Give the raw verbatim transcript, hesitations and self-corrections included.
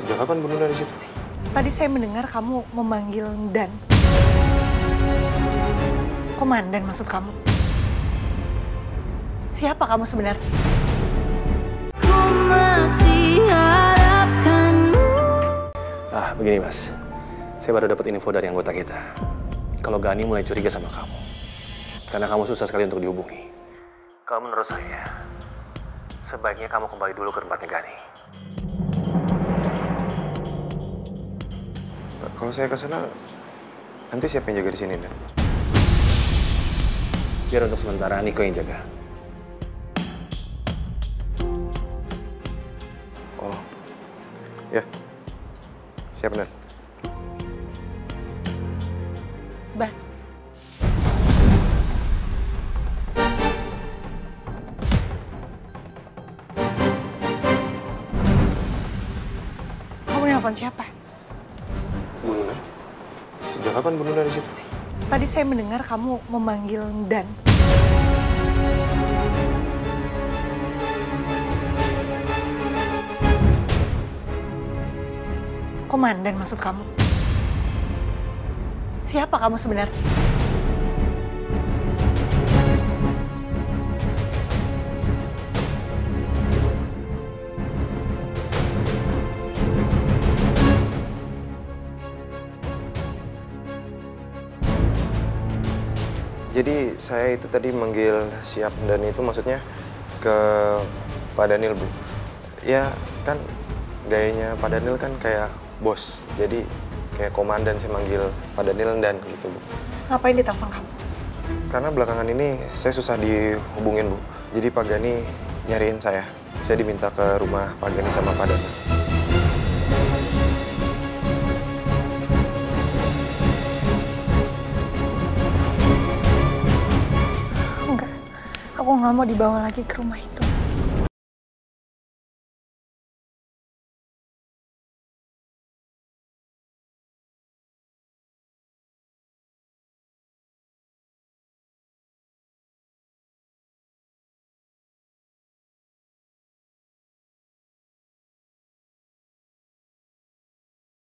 Sejak kapan Bu Nunda di situ? Tadi saya mendengar kamu memanggil Dan. Komandan maksud kamu? Siapa kamu sebenarnya? Ku masih harapkanmu. Ah, begini Mas. Saya baru dapat info dari anggota kita. Kalau Gani mulai curiga sama kamu. Karena kamu susah sekali untuk dihubungi. Kalau menurut saya, sebaiknya kamu kembali dulu ke tempatnya Gani. Kalau saya ke sana, nanti siapa yang jaga di sini, Dan? Biar untuk sementara Niko yang jaga. Oh, ya. Siap, Dan. Bas. Kamu nelfon siapa? Bu Nunda? Sejak kapan Bu Nunda di situ? Tadi saya mendengar kamu memanggil Dan. Komandan maksud kamu? Siapa kamu sebenarnya? Jadi saya itu tadi manggil siap dan itu maksudnya ke Pak Daniel, Bu. Ya kan gayanya Pak Daniel kan kayak bos. Jadi kayak komandan saya manggil Pak Daniel dan gitu, Bu. Ngapain ditelepon kamu? Karena belakangan ini saya susah dihubungin, Bu. Jadi Pak Gani nyariin saya. Saya diminta ke rumah Pak Gani sama Pak Daniel. Enggak, aku nggak mau dibawa lagi ke rumah itu.